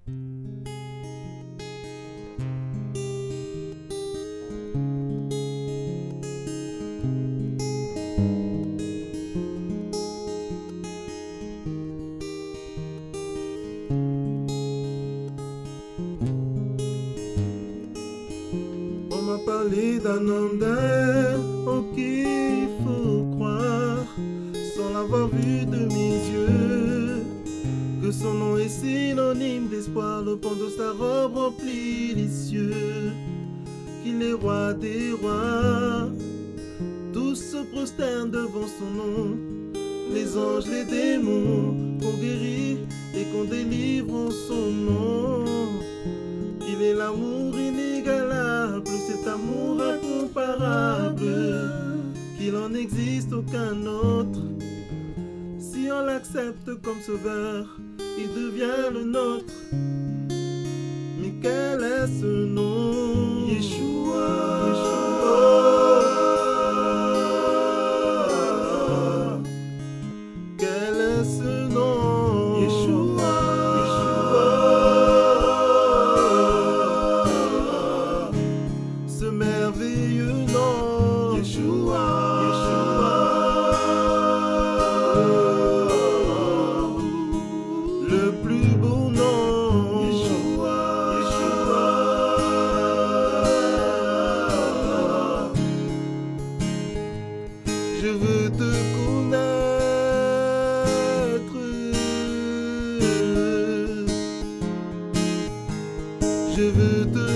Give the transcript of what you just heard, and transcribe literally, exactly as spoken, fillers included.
On m'a parlé d'un homme d'un en qui il faut croire, sans l'avoir vu de mes yeux, que son nom est synonyme d'espoir. Le pan de sa robe remplit les cieux, qu'il est roi des rois. Tous se prosternent devant son nom, les anges, les démons, qu'on guérit et qu'on délivre en son nom. Il est l'amour inégalable, cet amour incomparable, qu'il en existe aucun autre. Si on l'accepte comme sauveur, il devient le nôtre. Mais quel est ce nom? Yeshua, Yeshua. Quel est ce nom? Yeshua, Yeshua. Ce merveilleux nom. Yeshua, Yeshua. Le plus beau nom. Yeshua, Yeshua. Je veux te connaître, je veux te